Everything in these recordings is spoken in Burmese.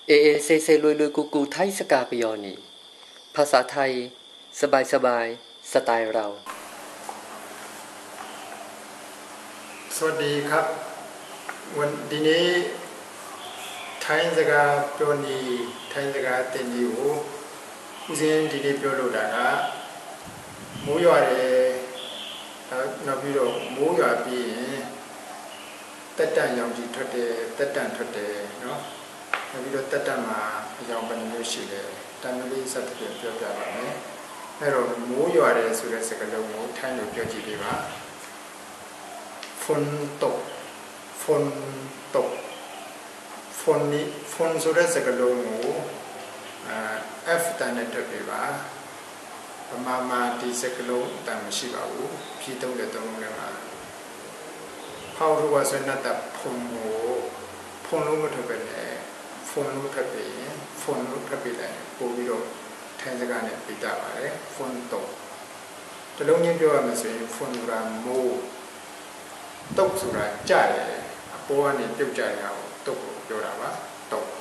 เอเอเซเซลุยลุยกูกูไทยสกาปยอนีภาษาไทยสบายสบายสไตล์เราสวัสดีครับวันนี้ไทยสกาปยอนีไทยสกาเต็นอยู่ผู้สิ่งที่ได้ပြောလို့တာကမိုးရွာတယ်နောက်ပြီးတော့မိုးရွာပြီးရင်တက်တန်ရောင်ကြီးထွက်တယ်တက်တန်ထွက်တယ်เนาะနောက်ပြီးတော့တက်တန်မှာအကြောင်းပဲမျိုးရှိတယ်တန်လေးစသဖြင့်ပြောပြပါမယ်အဲ့တော့မိုးရွာတယ်ဆိုတဲ့စကားလုံးကိုထိုင်းလိုပြောကြည့်ပေးပါฝนตกฝนตกฝนนี้ฝนဆိုတဲ့စကားလုံးကိုF တန်နဲ့တွက်ပေးပါပမာမာဒီစကလုံးအတန်မရှိပါဘူးဖြည့်သုံးတဲ့သုံးလုံးထဲမှာဖောက်လို့ဆိုရင်တော့ဖုံလို့မထွက်ပဲနဲ့ဖုံလို့ထွက်ပြီးရင်ဖုံလို့ထွက်ပြီးတယ်ပို့ပြီးတော့ထိုင်းစကားနဲ့ပြတာပါတယ်ဖုံတော့တလုံးချင်းပြောရမယ်ဆိုရင်ဖုံကမိုးတုတ်ဆိုတာကြတယ်အပေါ်ကနေပြုတ်ကြရအောင်တုတ်ကိုပြောတာပါတုတ်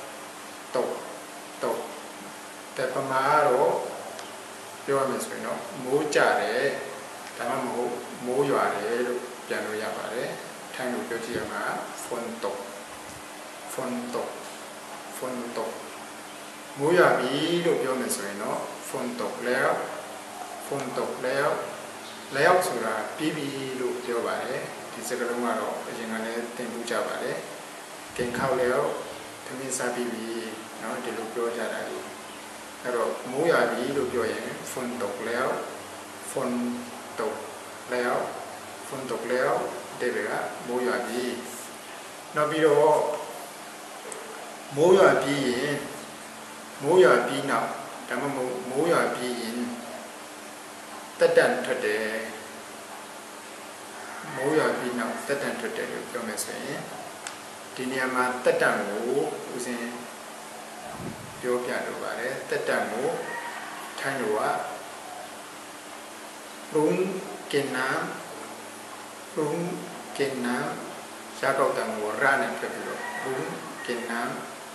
แต่ပမာတော့ပြောရမယ်ဆိုရင်တော့မိုးကြတယ်ဒါမှမဟုတ်မိုးရွာတယ်လို့ပြန်လို့ရပါတယ်ထိုင်းလိုပြောကြည့်ရမှာฝนตกမိုးရွာပြီလို့ပြောမယ်ဆိုရင်တော့ฝนตกแล้วဆိုတာပြီးပြီလို့ပြောပါတယ်ဒီစကားလုံးကတော့အရင်ကလည်းသင်ပူးကြပါတယ်ကင်ခေါက်แล้วသမင်းစားပြီးပြီเนาะဒီလိုပြောကြတာလေအဲ့တော့မိုးရွာပြီလို့ပြောရင်ฝนตกแล้วဒီကမိုးရွာပြီနောက်ပြီးတော့မိုးရွာပြီးရင်မိုးရွာပြီးနောက်ဒါမှမဟုတ်မိုးရွာပြီးရင်တက်တန်ထွက်တယ်မိုးရွာပြီးနောက်တက်တန်ထွက်တယ်လို့ပြောမယ်ဆိုရင်ဒီနေရာမှာတက်တန်ကိုဦးစင်းပြောပြလိုပါတယ်တက်တန်ကိုထိုင်းလိုကရုံးကင်နာရှားကောက်တန်ကိုရနဲ့ပြပြီးတော့ရုံးကင်နာ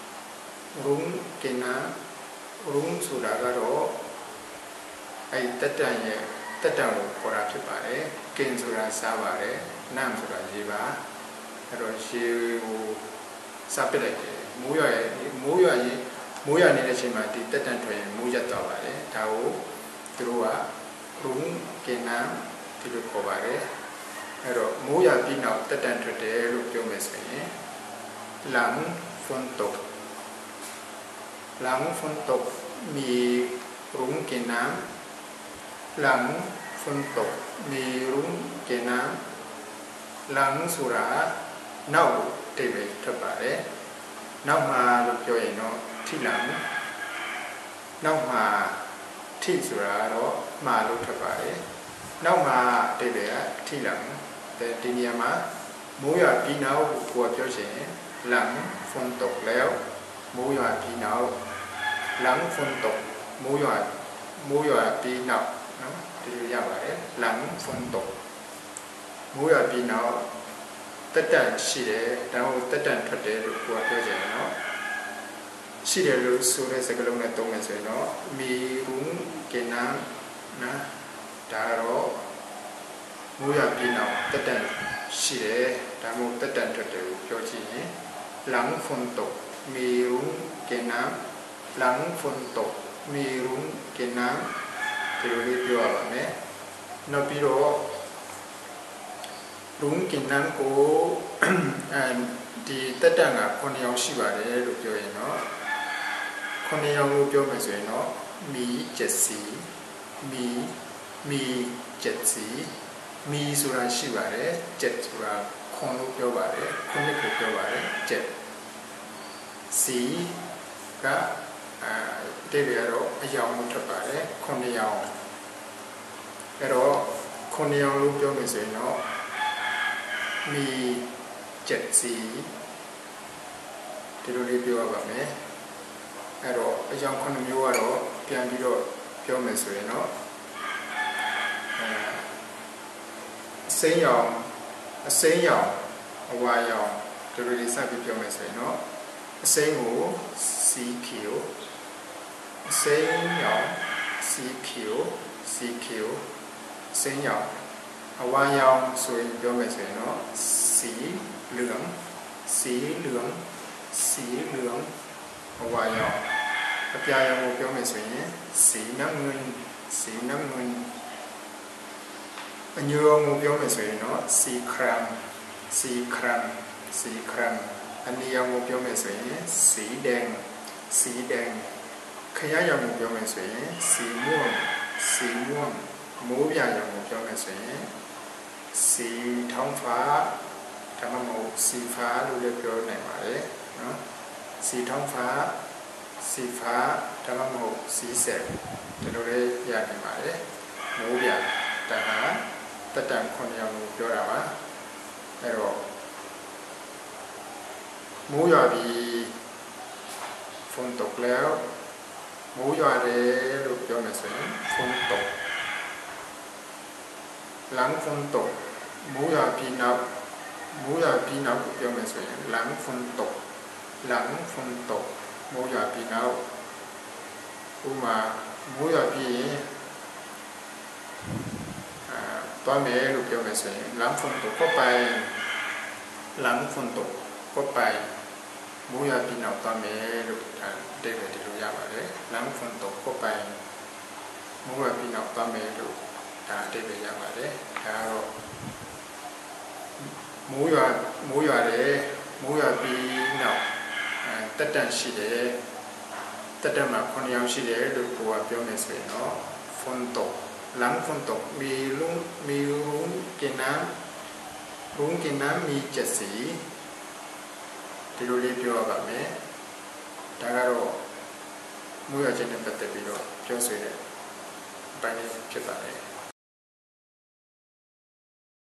ရုံးဆိုတာကတော့အဲ့တက်တန်ရဲ့တက်တန်ကိုခေါ်တာဖြစ်ပါတယ်ကင်ဆိုတာစားပါတယ်နမ်ဆိုတာရေပါအဲ့တော့ရေကိုစားပစ်လိုက်တယ်မိုးရွာနေတဲ့အချိန်မှာဒီတက်တန်ထွက်ရင်မိုးရက်သွားပါတယ်ဒါကိုသူတို့ကရုံးကင်နာဒီလိုခေါ်ပါတယ်အဲ့တော့မိုးရွာပြီးနောက်တက်တန်ထွက်တယ်လို့ပြောမယ်ဆိုရင်หลังฝนตกมีรุ้งกินน้ำหลังฝนตกมีรุ้งกินน้ำหลังสุราနောက်တိပဲထွက်ပါတယ်နောက်မှာလို့ပြောရင်တော့ထိหลังနောက်မှာထိဆိုတာတော့မှာလို့ထွက်ပါတယ်နောက်မှာတိပဲကထိหลังဒီနေရာမှာမိုးရွာပြီးနောက်ကိုပြောချင်หลังฝนตกแล้วမိုးရွာပြီးနောက်หลังฝนตกမိုးရွာပြီးနောက်နော်ဒီလိုရပါတယ်หลังฝนตกမိုးရွာပြီးနောက်တက်တန်ရှိတယ်ဒါမှမဟုတ်တက်တန်ထွက်တယ်လို့ကိုယ်ပြောချင်တယ်နော်ရှိတယ်လို့ဆိုတဲ့စကားလုံးနဲ့သုံးမယ်ဆိုရင်တော့မီရုံကင်နာနော်ဒါတော့မိုးရွာပြီးနောက်တက်တန်ရှိတယ်ဒါမှမဟုတ်တက်တန်ထွက်တယ်လို့ပြောချင်ရင်หลังฝนตกมีรุ้งกินน้ำหลังฝนตกมีรุ้งกินน้ำဒီလိုလေးပြောရပါမယ်နောက်ပြီးတော့ရုံးกินน้ำကိုဒီတက်တန်က9ရောင်ရှိပါတယ်လို့ပြောရင်တော့9ရောင်လို့ပြောမယ်ဆိုရင်တော့မီ7စီမီဆိုတာရှိပါတယ်7ဆိုတာခွန်လို့ပြောပါတယ်ခုနှစ်ကိုပြောပါတယ်7စီကတိရတော့အယောင်လို့ထွက်ပါတယ်9ရောင်အဲ့တော့9ရောင်လို့ပြောမယ်ဆိုရင်တော့มี7สีဒီလိုလေးပြောရပါမယ်အဲ့တော့အကြောင်း9မျိုးကတော့ပြန်ပြီးတော့ပြောမယ်ဆိုရင်တော့အစိမ်းရောင်အဝါရောင်ဒီလိုလေးစပြီးပြောမယ်ဆိုရင်တော့စိမ်းကိုစီဖြူစိမ်းရောင်စီဖြူစိမ်းရောင်အဝါရောင်ဆိုရင်ပြောမယ်ဆိုရင်တော့สีเหลืองအဝါရောင်အပြာရောင်ကိုပြောမယ်ဆိုရင်สีน้ำเงินအညိုရောင်ကိုပြောမယ်ဆိုရင်တော့สีครามအနီရောင်ကိုပြောမယ်ဆိုရင်สีแดงခရရောင်ကိုပြောမယ်ဆိုရင်สีม่วงမိုးပြရောင်ကိုပြောမယ်ဆိုရင်สีท้องฟ้าဒါမှမဟုတ်สีฟ้าလို့လည်းပြောနိုင်ပါတယ်နော်สีท้องฟ้าဒါမှမဟုတ်สีแสงဒီလိုလေးရနိုင်ပါတယ်မိုးပြဒါဟာတတန်ခွန်ရောင်ကိုပြောတာပါအဲ့တော့မိုးရွာပြီးฝนตกแล้วမိုးရွာတယ်လို့ပြောမယ်ဆိုရင်ฝนตกหลังฝนตกမိုးရွာပြီးနောက်ကိုပြောမယ်ဆိုရင်หลังฝนตกမိုးရွာပြီးနောက်ဥမာမိုးရွာပြီးရင်သွားမယ်လို့ပြောမယ်ဆိုရင်หลังฝนตกก็ไปမိုးရွာပြီးနောက်သွားမယ်လို့ဒါအဓိပ္ပာယ်ဒီလိုရပါတယ်หลังฝนตกก็ไปမိုးရွာပြီးနောက်သွားမယ်လို့ဒါအဓိပ္ပာယ်ရပါတယ်ဒါကတော့မိုးရွာတယ်မိုးရွာပြီးနောက်တက်တန်ရှိတယ်တက်တန်မှာ9ရောင်ရှိတယ်လို့ကိုကပြောနေဆိုရင်တော့ฝนตกหลังฝนตกมีรุ้งกินน้ำมี7สีဒီလိုလေးပြောပါမယ်ဒါကတော့မိုးရွာခြင်းနဲ့ပတ်သက်ပြီးတော့ပြောဆိုတဲ့အပိုင်းလေးဖြစ်ပါတယ်